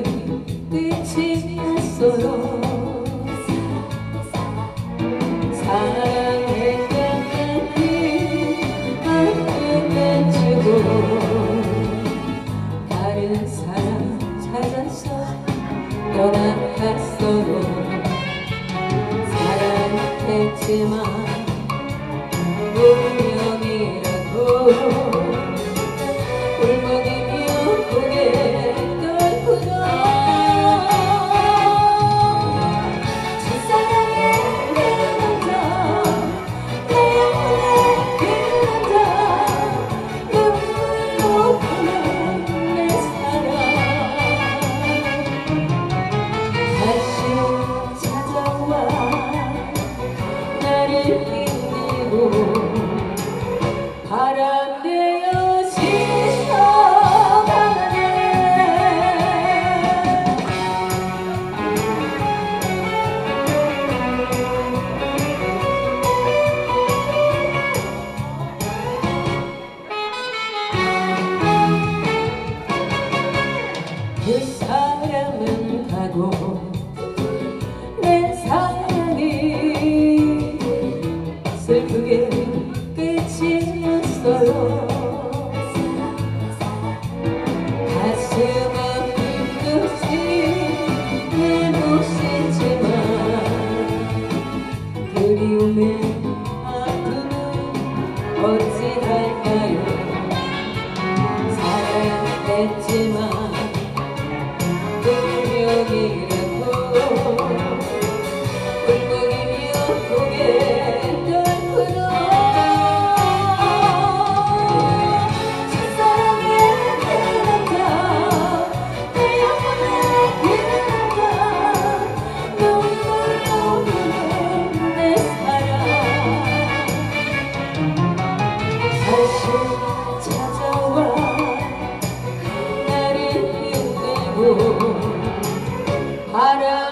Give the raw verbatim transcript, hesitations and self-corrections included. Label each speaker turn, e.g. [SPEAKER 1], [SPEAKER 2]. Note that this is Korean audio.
[SPEAKER 1] 끝이 났어요. 사랑했던 마음을 주고 다른 사람 찾아서 떠나갔어요. 사랑했지만 운명이라고 울먹이며 고개 떨구던 첫사랑의 그 남자, 내 영혼의 그 남자, 눈물로 보낸 내 사랑 다시 찾아와 나를 힘들고 바람 되어 지쳐가네. 그 사람은 가고 내 사랑이 슬프게 끝이 났어요. 가슴 아픈 듯이 내 몫이지만 그리움의 아픔은 어찌할까요. 사랑했지만 운명이라고 울먹이며 고개 떨구던 첫사랑의 그 남자, 내 영혼의 그 남자, 눈물로 보낸 내 사랑 다시 찾아와 나를 힘들고 바람